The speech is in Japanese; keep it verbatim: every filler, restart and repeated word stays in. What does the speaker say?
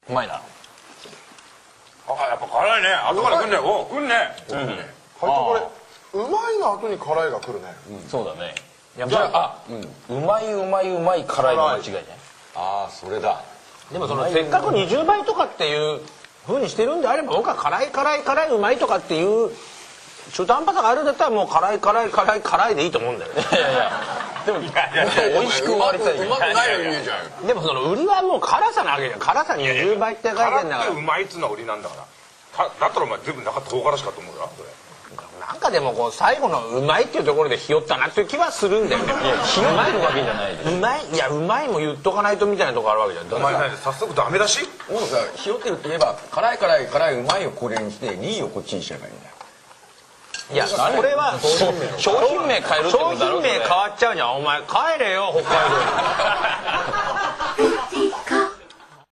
うまいな。 あ、やっぱ辛いね。後から来んね。お、来んね。 海斗これうまいの後に辛いが来るね。 そうだね。じゃあ、うまいうまいうまい辛いの間違いね。 ああ、それだ。 でもそのせっかくにじゅうばいとかっていうふうにしてるんであれば、僕は辛い辛い辛いうまいとかっていう中途半端さがあるんだったらもう辛い辛い辛い辛いでいいと思うんだよね。 いやいやでももっと美味しく終わりたい。 うまくないように見えちゃう。 でもその売りはもう辛さなわけじゃん。辛さにじゅうばいって書いてんだから。 辛くてうまいっつうのは売りなんだから。だったらお前全部中唐辛子かと思うよ。それ。 なんかでもこう最後のうまいっていうところでひよったなっていう気はするんだよね。 ひよってるわけじゃないです。 うまいいやうまいも言っとかないとみたいなとこあるわけじゃん。 お前ね、早速ダメだし。 もうさ、ひよってるって言えば辛い辛い辛いうまいをこれにしてにいをこっちにしちゃえばいいんだよ。 いやこれは商品名変えるってことだろ。 商品名変わっちゃうじゃん。お前帰れよ北海道に。